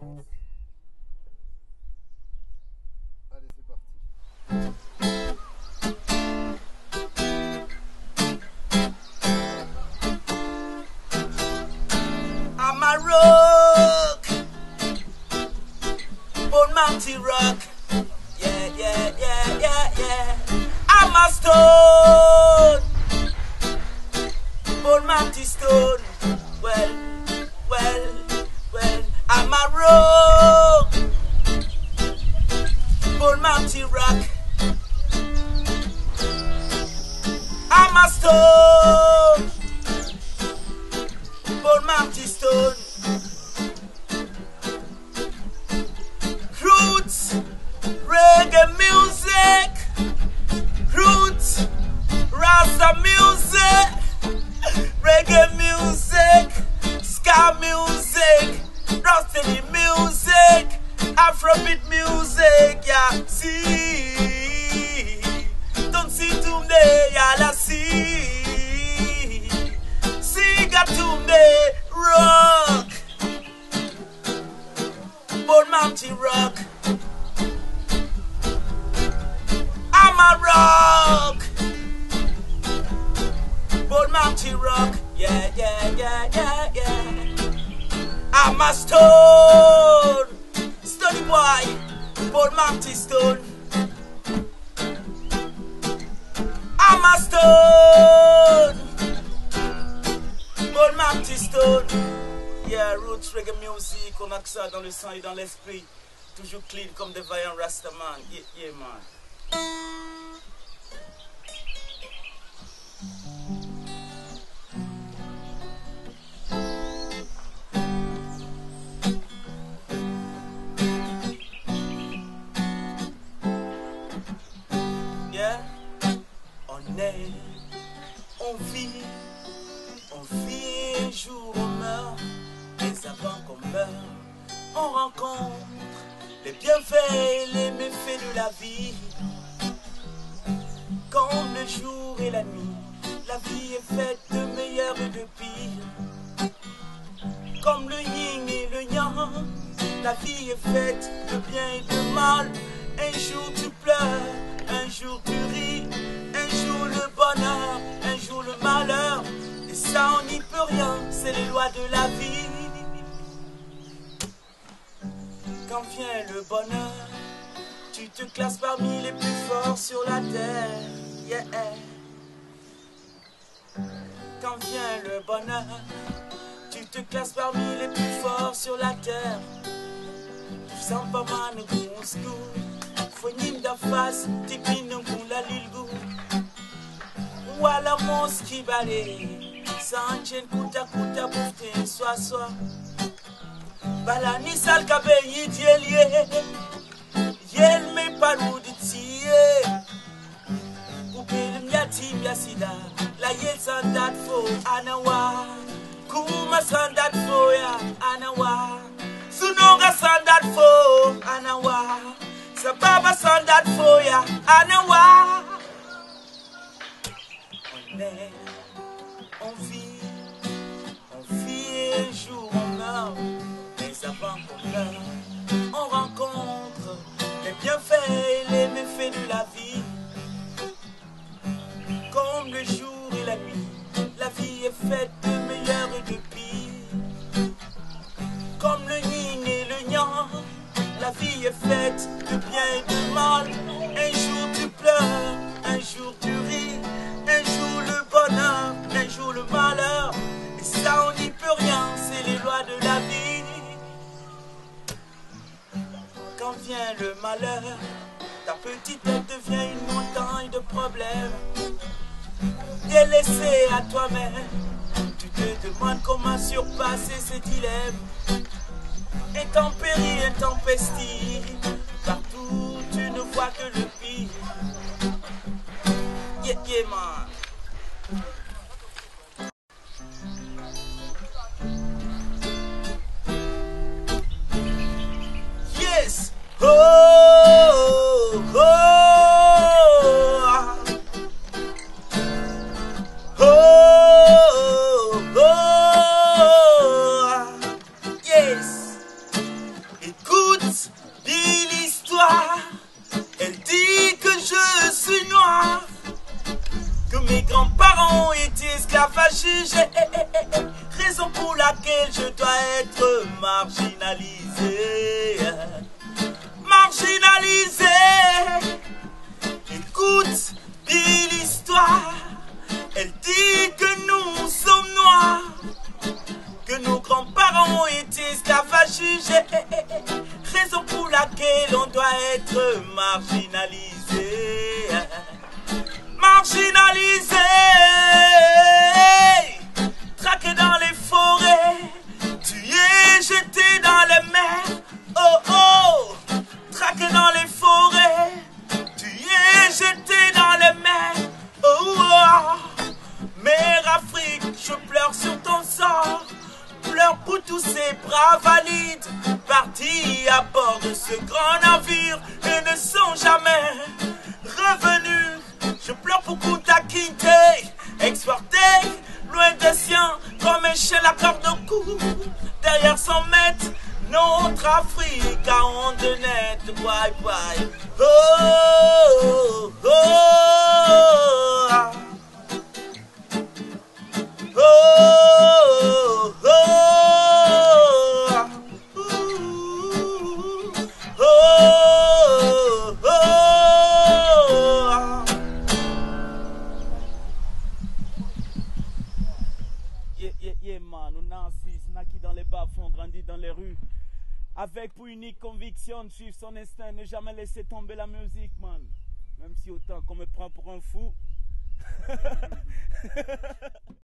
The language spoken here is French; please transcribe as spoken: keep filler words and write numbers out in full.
Allez, c'est parti. I'm a rock, Bone Mountain rock. Yeah, yeah, yeah, yeah, yeah. I'm a stone, Bone Mountain stone. Well, well, well. I'm a rock, Bone Mountain rock. I'm a stone, Bone Mountain stone. Roots, reggae music. Roots, Rasta music. Reggae music, ska music, Rastafari music, Afrobeat music. Yeah, see, don't see to me, yeah, la see. See, got to me, rock, Bone Mountain rock. I'm a rock, Bone Mountain rock. Yeah, yeah, yeah, yeah, yeah. I'm a stone, stony boy, Bone Mountain stone. I'm a stone, Bone Mountain stone. Yeah, roots reggae music, on a que ça dans le sang et dans l'esprit. Toujours clean comme des vaillants Rastaman. Yeah, yeah, man. Yeah, on est, on vit, on vit, un jour on meurt, mais avant qu'on meure, on rencontre les bienfaits et les méfaits de la vie. Comme le jour et la nuit, la vie est faite de meilleur et de pire. Comme le yin et le yang, la vie est faite de bien et de mal. Un jour tu pleures, un jour tu ris, un jour le bonheur, un jour le malheur. Et ça on n'y peut rien, c'est les lois de la vie. Quand vient le bonheur, tu te classes parmi les plus forts sur la terre. Yeah. Quand vient le bonheur, tu te classes parmi les plus forts sur la terre. Tu sens pas mal de gros goût. Fonim da face, tipinum pour la lilgou. Ou à la monstre qui balait, sans chaîne kouta kouta bouffe, soit soit. Bala ni sal kabe yi dielie, yel me parou di tiye. Kupil miyati miyasida, la yel sandat fo anawa. Kuma sandat fo ya anawa. Sunonga sandat fo anawa. Sababa sandat fo ya anawa. On est, on vit, on vit un jour on meurt. Avant qu'on meurt, on rencontre les bienfaits et les méfaits de la vie. Comme le jour et la nuit, la vie est faite de meilleur et de pire. Comme le yin et le yang, la vie est faite de bien et de mal. Un jour tu pleures, un jour tu ris, un jour le bonheur, un jour le malheur. Et ça on n'y peut rien, c'est les lois de la vie. Quand vient le malheur, ta petite tête devient une montagne de problèmes. Délaissé à toi-même, tu te demandes comment surpasser ces dilemmes. Intempéries, intempesties, partout tu ne vois que le pire. Yeah, yeah, man. Yes! Oh, oh, oh, oh, yes! pour laquelle je dois être marginalisé. Marginalisé. Écoute bien l'histoire. Elle dit que nous sommes noirs, que nos grands-parents étaient esclavagisés, raison pour laquelle on doit être marginalisé. Marginalisé, traqué dans les forêts, tué, jeté dans les mers. Oh oh, traqué dans les forêts, tué, jeté dans les mers. Oh oh, mère Afrique, je pleure sur ton sort, pleure pour tous ces braves valides partis à bord de ce grand navire et ne sont jamais revenus. Je pleure pour Kunta Kinte, exporté loin des siens comme un chien à corde au cou. Derrière son maître, notre Afrique a honte de net. Bye bye. Oh, oh, oh, ah. Oh, oh, ah. Ooh, oh, oh, ah. Yeah, yeah, yeah, man. On a naquit dans les bas-fonds, grandi dans les rues. Avec pour unique conviction de suivre son instinct, ne jamais laisser tomber la musique, man. Même si autant qu'on me prend pour un fou.